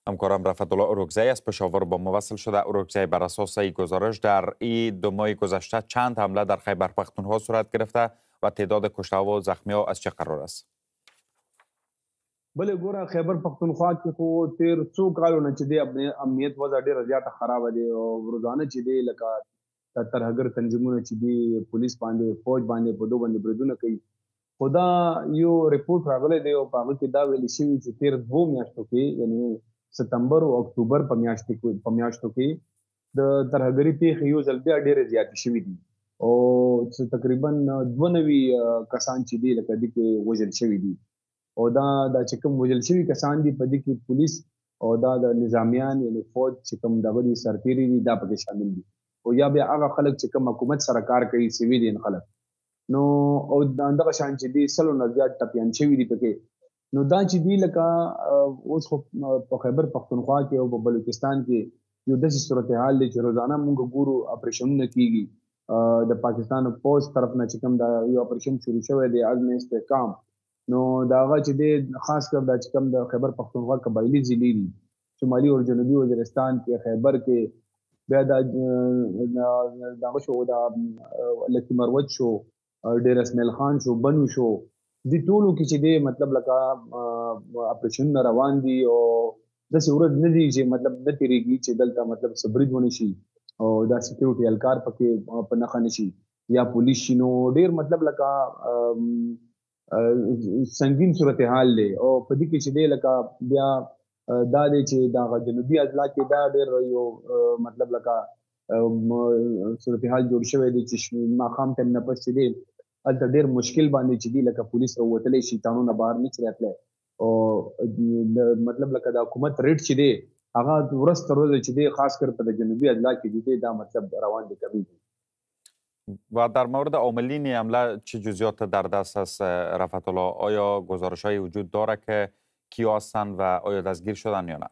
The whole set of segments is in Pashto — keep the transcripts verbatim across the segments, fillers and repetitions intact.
همکارم رفعت الله اورکزی از پشاور با ما وصل شده. اورکزی، بر اساس این گزارش در این دو ماه گذشته چند حمله در خیبر پختونخوا صورت گرفته و تعداد کشته و زخمی ها از چه قرار است؟ بله ګوره خیبر پختونخوا کې خو تیر څو کالونه چې دی امنیت وضع ډیره زیاته خرابه دی او روزانه چې دی لکه ترهګر تنظیمونه چې دی پولیس باندې فوج باندې په دوه باندې بریدونه کوي. خو دا یو ریپورت راغلی دی او په هغه کې دا ویل شوي چې تیر دوو میاشتو کې یعنې ستمبر او اکتوبر په میاشتو په میاشتو کې د ترهګري پیښې یو ځل بیا ډېرې زیاتې شوي دي او تقریبا دوه نوي کسان چې دي لکه دې کې وژل شوي دي او دا د چې کوم وژل شوي کسان دي په دې کې پولیس او دا د نظامیان یعنې فوج چې کوم دغه دي سرتیري دي دا پکې شامل دي او یا بیا هغه خلک چې کوم حکومت سره کار کوي سیویلین خلک نو او دغه شان چې دي سلو نه زیات ټپیان شوي دي پکې نو دا چې دي لکه اوس خو په خیبر پختونخوا کې او په بلوچستان کې یو داسې صورتحال دی چې روزانه موږ ګورو اپریشنونه کیږي د پاکستان پوز طرف نه چې کوم دا یو اپریشن شروع شوی دی عزم استحکام نو دا هغه چې دی خاص کر دا چې کوم د خیبر پختونخوا قبایلي ضلعې دي شمالي او جنوبي وزیرستان کې خیبر کې بیا دا دغه شو دا لکي مروت شو ډیر اسماعیل خان شو بنو شو دي ټولو کې چې دی مطلب لکه اپریشن روان دي او داسې ورځ نه دي چې مطلب نه تېرېږي چې دلته مطلب برید ونه شي او دا سکیورټي اهلکار پکې په نښه نه شي یا پولیس شي نو ډېر مطلب لکه سنگین صورتحال دی او په دې کې چې دی لکه بیا دا دی چې دا جنوبي اضلاع کې دا ډېر یو مطلب لکه صورتحال جوړ شوی دی چې ماښام ټایم نه پس چې دی هلته ډېر مشکل باندې چې دی لکه پولیس راوتلی شي قانونه بهر نه شي راتلی او مطلب لکه د حکومت ریټ چې دی هغه ورځ تر ورځې چې دی خاص کر په د جنوبي اضلاع کې دی دا مطلب روان دی کمی دی. و در مورد عاملین حمله چه جزئیات در دست است رفعت الله؟ آیا گزارش های وجود داره که کیا هستند و آیا دستگیر شدن یا نه؟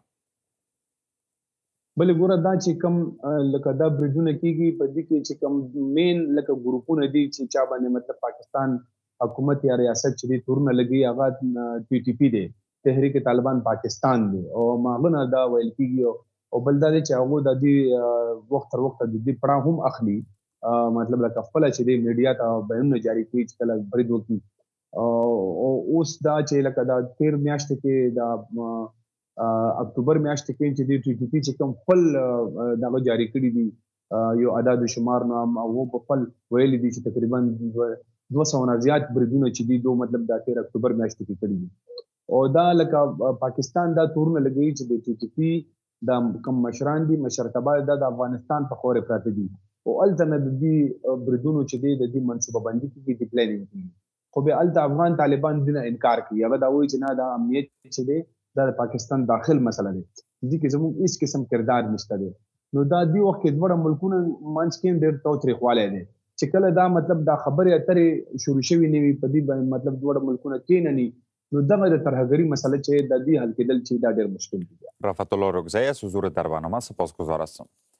بله ګوره دا چې کوم لکه دا بریدونه کیږي په دې کې چې کوم مین لکه ګروپونه دي چې چا باندې مطلب پاکستان حکومت یا ریاست چې دي تورونه لګي هغه پی ټي پی دی تحریک طالبان پاکستان دی او ماغونه دا ویل کیږي او بل دا چې هغه د دې وخت تر وخت د دې پړه هم اخلي مطلب لکه خپل چې دی میډیا ته بیانونه جاری کوي چې کله برید وکړي او اوس دا چې لکه دا تیر میاشتې کې دا اکتوبر میاشتې کې چې دی ټي ټي پی چې کوم خپل دغه جاری کړي دي یو عدد شمار نه هغه په خپل ویلي دي چې تقریبا دوه سوه نه زیات بریدونه چې دي دو مطلب دا تیر اکتوبر میاشتې کې کړي دي او دا لکه پاکستان دا تورونه لګوي چې د ټي ټي پی دا کوم مشران دي مشرتابه دا د افغانستان په خورې پراته دي او هلته نه د دې بریدونو چې دی د دې منصوبه بندي کېږي د پلانینګ کېږي خو بیا هلته افغان طالبان دې نه انکار کوي هغه دا وایي چې نه دا امنیت چې دی دا د پاکستان داخل مسله دی دې کې زموږ هېڅ قسم کردار نشته دی نو دا دې وخت کې دواړه ملکونه منځ کې ډېر تاوتریخوالی دی چې کله دا مطلب دا خبرې اترې شروع شوي نه وي په دې باندې مطلب دواړه ملکونه کېنني نو دغه د ترهګري مسله چې د دې حل کېدل چې دا ډېر مشکل دی. رفعت الله اورکزی از حضور در برنامه سپاسگزار هستم.